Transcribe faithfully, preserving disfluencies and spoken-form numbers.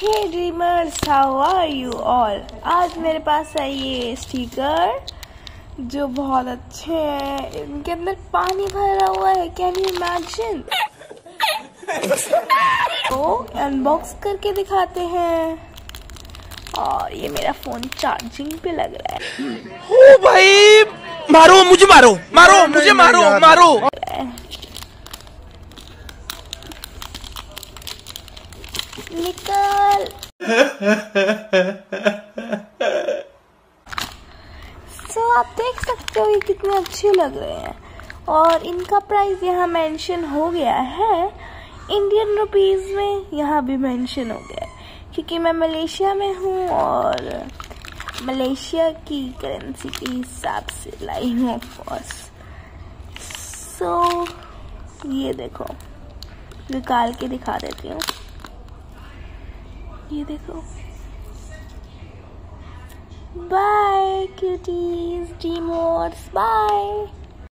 Hey dreamers, how are you all. आज मेरे पास है ये स्टिकर जो बहुत अच्छे हैं। इनके अंदर पानी भरा हुआ है, कैन यू इमेजिन। तो अनबॉक्स करके दिखाते हैं। और ये मेरा फोन चार्जिंग पे लग रहा है। ओ भाई, मारो मुझे, मारो मारो मुझे, मारो मारो। निकल। सो so, आप देख सकते हो ये कितने अच्छे लग रहे हैं। और इनका प्राइस यहाँ मेंशन हो गया है इंडियन रुपीस में, यहाँ भी मेंशन हो गया है क्योंकि मैं मलेशिया में हूँ और मलेशिया की करेंसी के हिसाब से लाई हूँ ऑफ कोर्स। सो ये देखो, निकाल के दिखा देती हूँ। ये देखो। Bye cuties, dreamers, bye.